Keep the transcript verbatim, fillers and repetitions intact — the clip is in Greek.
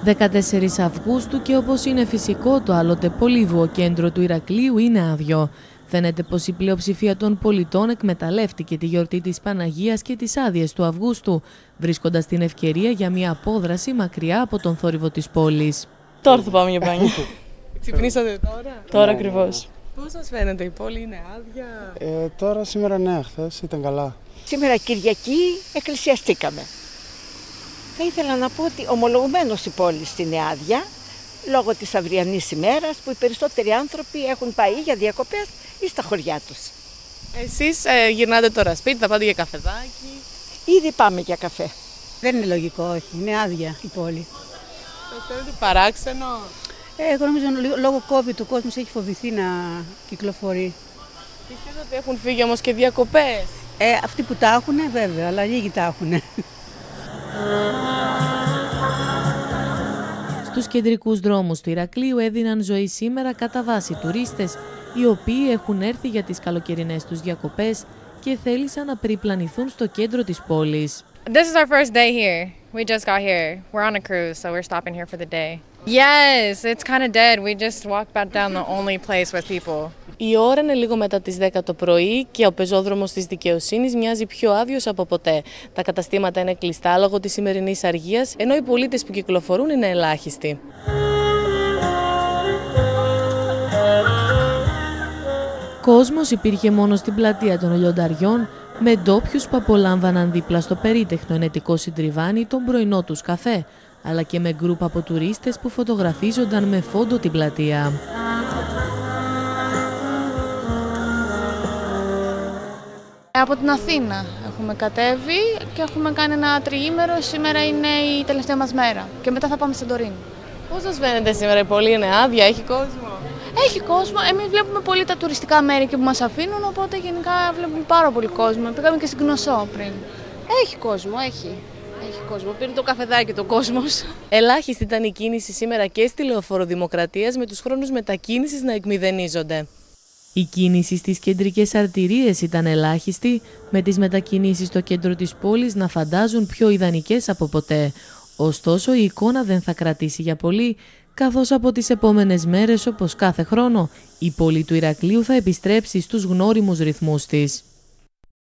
δεκατέσσερις Αυγούστου και όπως είναι φυσικό, το άλλοτε πολύβουο κέντρο του Ηρακλείου είναι άδειο. Φαίνεται πως η πλειοψηφία των πολιτών εκμεταλλεύτηκε τη γιορτή της Παναγίας και τις άδειες του Αυγούστου, βρίσκοντας την ευκαιρία για μια απόδραση μακριά από τον θόρυβο της πόλης. Τώρα θα πάμε για μπάνιο. Ξυπνήσατε τώρα? Τώρα ακριβώς. Πώς σας φαίνεται, η πόλη είναι άδεια? Ε, τώρα σήμερα ναι, χθες ήταν καλά. Σήμερα Κυριακή εκκλησιαστήκαμε. Θα ήθελα να πω ότι ομολογουμένως η πόλη είναι άδεια, λόγω της αυριανής ημέρας που οι περισσότεροι άνθρωποι έχουν πάει για διακοπές ή στα χωριά τους. Εσείς ε, γυρνάτε τώρα σπίτι, θα πάτε για καφεδάκι? Ήδη πάμε για καφέ. Δεν είναι λογικό, όχι. Είναι άδεια η πόλη. Σας φαίνεται παράξενο? Ε, εγώ νομίζω λόγω COVID ο κόσμος έχει φοβηθεί να κυκλοφορεί. Πιστεύετε ότι έχουν φύγει όμως και διακοπές? Ε, αυτοί που τα έχουν βέβαια, αλλά λίγοι τα έχουν. Στους κεντρικούς δρόμους του Ηρακλείου έδιναν ζωή σήμερα κατά βάση τουρίστες, οι οποίοι έχουν έρθει για τις καλοκαιρινές τους διακοπές και θέλησαν να περιπλανηθούν στο κέντρο της πόλης. This is our first day here. We just got here. We're on a cruise, so we're stopping here for the day. Yes, it's kind of dead. We just walked back down the only place with people. Η ώρα είναι λίγο μετά τις δέκα το πρωί και ο πεζόδρομος της Δικαιοσύνης μοιάζει πιο άδειος από ποτέ. Τα καταστήματα είναι κλειστά λόγω της σημερινής αργίας, ενώ οι πολίτες που κυκλοφορούν είναι ελάχιστοι. Κόσμος υπήρχε μόνο στην πλατεία των Λιονταριών, με ντόπιους που απολάμβαναν δίπλα στο περίτεχνο ενετικό συντριβάνι τον πρωινό τους καφέ, αλλά και με γκρουπ από τουρίστες που φωτογραφίζονταν με φόντο την πλατεία. Από την Αθήνα έχουμε κατέβει και έχουμε κάνει ένα τριήμερο. Σήμερα είναι η τελευταία μας μέρα και μετά θα πάμε στη Σαντορίνη. Πώς σας φαίνεται σήμερα, η πόλη είναι άδεια, έχει κόσμο? Έχει κόσμο. Εμείς βλέπουμε πολύ τα τουριστικά μέρη και που μας αφήνουν, οπότε γενικά βλέπουμε πάρα πολύ κόσμο. Πήγαμε και στην Κνωσό πριν. Έχει κόσμο, έχει. Έχει κόσμο. Πήρε το καφεδάκι το κόσμος. Ελάχιστη ήταν η κίνηση σήμερα και στη Λεωφόρο Δημοκρατίας, με τους χρόνους μετακίνησης να εκμηδενίζονται. Η κίνηση στις κεντρικές αρτηρίες ήταν ελάχιστη, με τις μετακινήσεις στο κέντρο της πόλης να φαντάζουν πιο ιδανικές από ποτέ. Ωστόσο, η εικόνα δεν θα κρατήσει για πολύ, καθώς από τις επόμενες μέρες, όπως κάθε χρόνο, η πόλη του Ηρακλείου θα επιστρέψει στους γνώριμους ρυθμούς της.